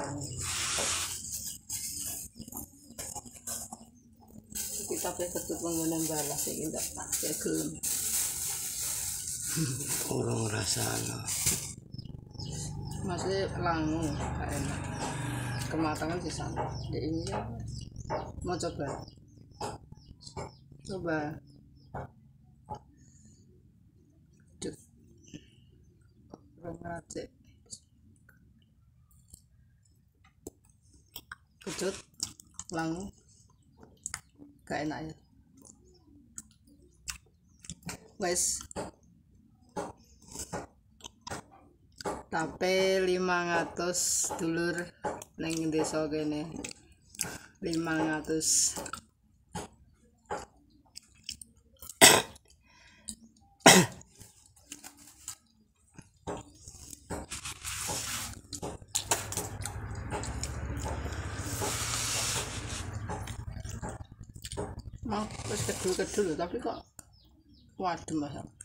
rasanya. Kita ketut menggunakan balas iki ndak pakai gelem. Kurang rasanya. Masih langu, gak enak. Kematangan sih sama. Ya ini ya. Mau coba. Coba. Dut. Racik. Kecut. Langu. Gak enak ya. Wes. Tapi 500 dulur neng desa kene 500. Mau terus kedul tapi kok waduh mas.